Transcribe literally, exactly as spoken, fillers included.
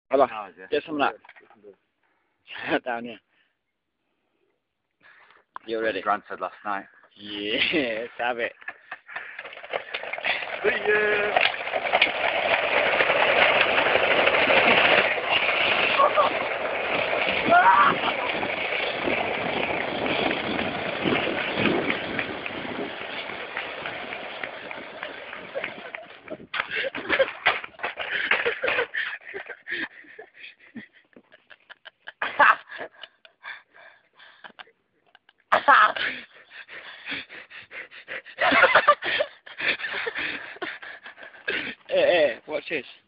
Hold on. Oh, is it? Get some of that. Down here. You're ready. Grant said last night. Yeah, let's have it. See ya! Hey, hey, watch this.